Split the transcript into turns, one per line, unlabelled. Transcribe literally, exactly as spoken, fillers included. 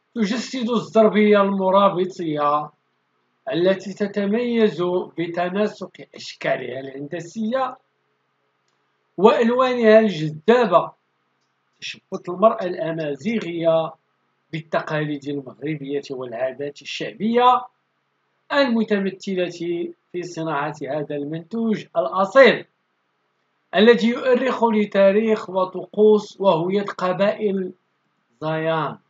تجسد الزربية المرابطية التي تتميز بتناسق أشكالها الهندسية وألوانها الجذابة، تشبط المرأة الأمازيغية بالتقاليد المغربية والعادات الشعبية المتمثلة في صناعة هذا المنتوج الأصيل الذي يؤرخ لتاريخ وطقوس وهوية قبائل زايان.